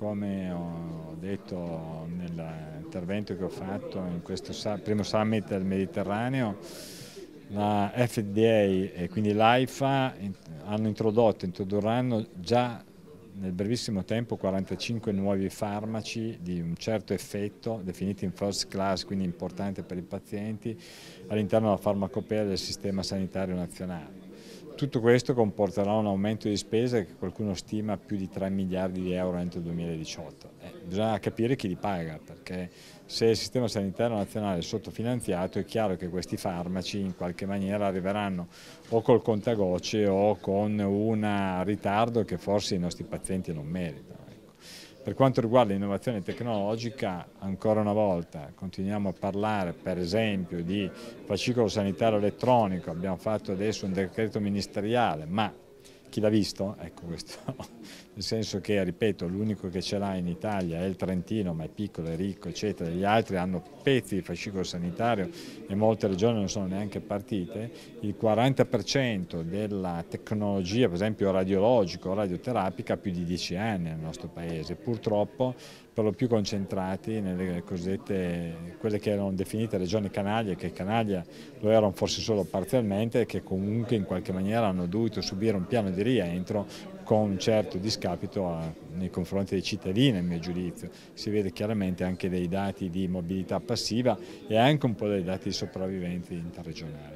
come ho detto nell'intervento che ho fatto in questo primo summit del Mediterraneo, la FDA e quindi l'AIFA introdurranno già nel brevissimo tempo 45 nuovi farmaci di un certo effetto, definiti in first class, quindi importante per i pazienti, all'interno della farmacopea del sistema sanitario nazionale. Tutto questo comporterà un aumento di spese che qualcuno stima più di 3 miliardi di euro entro il 2018. Bisogna capire chi li paga, perché se il sistema sanitario nazionale è sottofinanziato è chiaro che questi farmaci in qualche maniera arriveranno o col contagocce o con un ritardo che forse i nostri pazienti non meritano. Per quanto riguarda l'innovazione tecnologica, ancora una volta continuiamo a parlare per esempio di fascicolo sanitario elettronico, abbiamo fatto adesso un decreto ministeriale, ma chi l'ha visto? Ecco questo, nel senso che, ripeto, l'unico che ce l'ha in Italia è il Trentino, ma è piccolo, è ricco, eccetera, gli altri hanno pezzi di fascicolo sanitario e molte regioni non sono neanche partite. Il 40% della tecnologia, per esempio radiologica o radioterapica, ha più di 10 anni nel nostro paese, purtroppo per lo più concentrati nelle cosiddette, quelle che erano definite regioni canaglie, che canaglia lo erano forse solo parzialmente e che comunque in qualche maniera hanno dovuto subire un piano di rientro con un certo discapito nei confronti dei cittadini, a mio giudizio. Si vede chiaramente anche dei dati di mobilità passiva e anche un po' dei dati di sopravvivenza interregionali.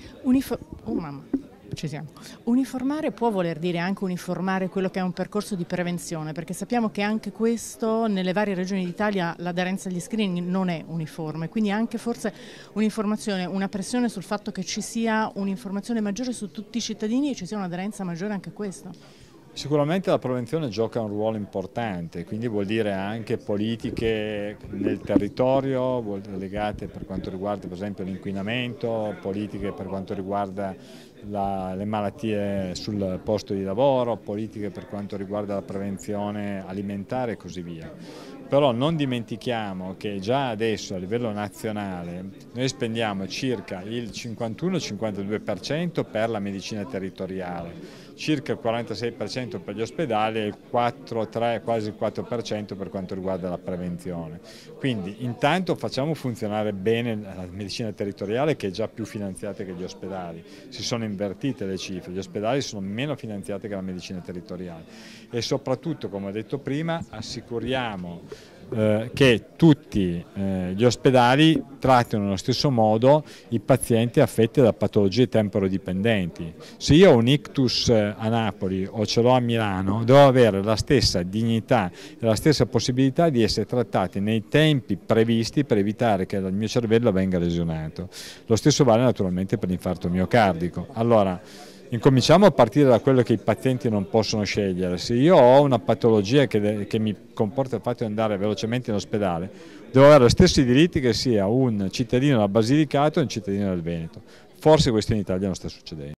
Uniformare può voler dire anche uniformare quello che è un percorso di prevenzione, perché sappiamo che anche questo nelle varie regioni d'Italia l'aderenza agli screening non è uniforme, quindi anche forse un'informazione, una pressione sul fatto che ci sia un'informazione maggiore su tutti i cittadini e ci sia un'aderenza maggiore anche a questo. Sicuramente la prevenzione gioca un ruolo importante, quindi vuol dire anche politiche nel territorio, legate per quanto riguarda per esempio l'inquinamento, politiche per quanto riguarda le malattie sul posto di lavoro, politiche per quanto riguarda la prevenzione alimentare e così via. Però non dimentichiamo che già adesso a livello nazionale noi spendiamo circa il 51-52% per la medicina territoriale, circa il 46% per gli ospedali e il 4-3, quasi il 4% per quanto riguarda la prevenzione. Quindi intanto facciamo funzionare bene la medicina territoriale, che è già più finanziata che gli ospedali. Si sono invertite le cifre, gli ospedali sono meno finanziati che la medicina territoriale e soprattutto, come ho detto prima, assicuriamo che tutti gli ospedali trattino nello stesso modo i pazienti affetti da patologie temporodipendenti. Se io ho un ictus a Napoli o ce l'ho a Milano, devo avere la stessa dignità e la stessa possibilità di essere trattati nei tempi previsti per evitare che il mio cervello venga lesionato. Lo stesso vale naturalmente per l'infarto miocardico. Allora, incominciamo a partire da quello che i pazienti non possono scegliere. Se io ho una patologia che mi comporta il fatto di andare velocemente in ospedale, devo avere gli stessi diritti che sia un cittadino della Basilicata o un cittadino del Veneto. Forse questo in Italia non sta succedendo.